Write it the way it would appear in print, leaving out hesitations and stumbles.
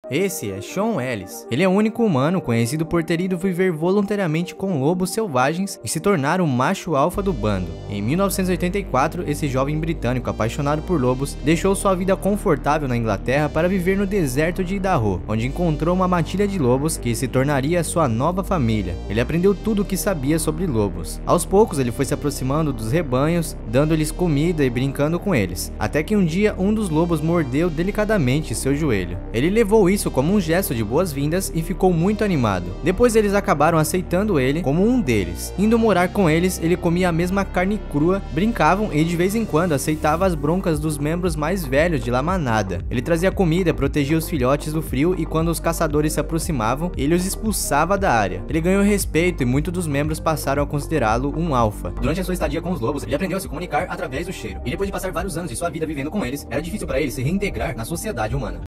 Esse é Shawn Ellis. Ele é o único humano conhecido por ter ido viver voluntariamente com lobos selvagens e se tornar o macho alfa do bando. Em 1984, esse jovem britânico apaixonado por lobos deixou sua vida confortável na Inglaterra para viver no deserto de Idaho, onde encontrou uma matilha de lobos que se tornaria sua nova família. Ele aprendeu tudo o que sabia sobre lobos. Aos poucos, ele foi se aproximando dos rebanhos, dando-lhes comida e brincando com eles, até que um dia um dos lobos mordeu delicadamente seu joelho. Ele levou isso como um gesto de boas-vindas e ficou muito animado. Depois eles acabaram aceitando ele como um deles. Indo morar com eles, ele comia a mesma carne crua, brincavam e de vez em quando aceitava as broncas dos membros mais velhos de la manada. Ele trazia comida, protegia os filhotes do frio e quando os caçadores se aproximavam, ele os expulsava da área. Ele ganhou respeito e muitos dos membros passaram a considerá-lo um alfa. Durante a sua estadia com os lobos, ele aprendeu a se comunicar através do cheiro. E depois de passar vários anos de sua vida vivendo com eles, era difícil para ele se reintegrar na sociedade humana.